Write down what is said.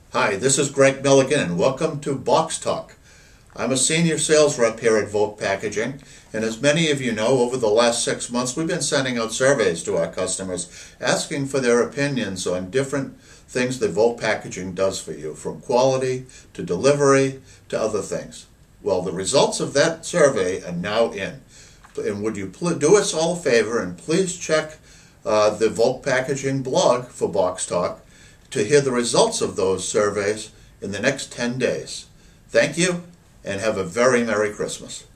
Hi, this is Greg Milligan and welcome to Box Talk. I'm a senior sales rep here at Volk Packaging, and as many of you know, over the last 6 months we've been sending out surveys to our customers asking for their opinions on different things that Volk Packaging does for you, from quality to delivery to other things. Well, the results of that survey are now in. And would you do us all a favor and please check the Volk Packaging blog for Box Talk to hear the results of those surveys in the next 10 days. Thank you, and have a very Merry Christmas.